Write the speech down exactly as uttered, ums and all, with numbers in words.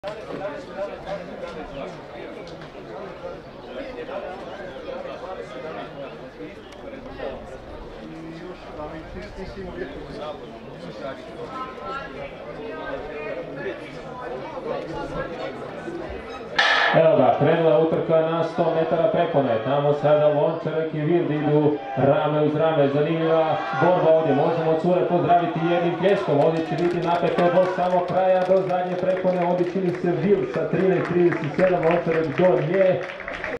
Evo ga, krenula utrka na sto metara prepone. Tamo sada Lončarek i Vild idu rame uz rame. Zanimljiva borba ovdje. Možemo cure pozdraviti jednim pljeskom. Ovdje će biti napeto do samog kraja, do zadnje prepone. Ovdje čini se Vild sa trinaest trideset sedam, Lončarek do nje.